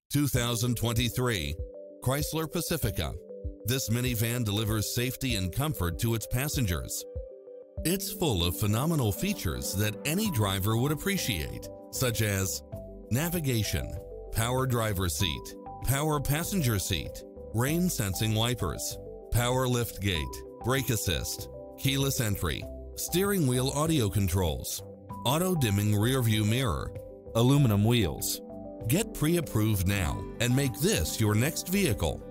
2023 Chrysler Pacifica. This minivan delivers safety and comfort to its passengers. It's full of phenomenal features that any driver would appreciate, such as navigation, power driver seat, power passenger seat, rain sensing wipers, power liftgate, brake assist, keyless entry, steering wheel audio controls, auto dimming rear view mirror, aluminum wheels. Get pre-approved now and make this your next vehicle.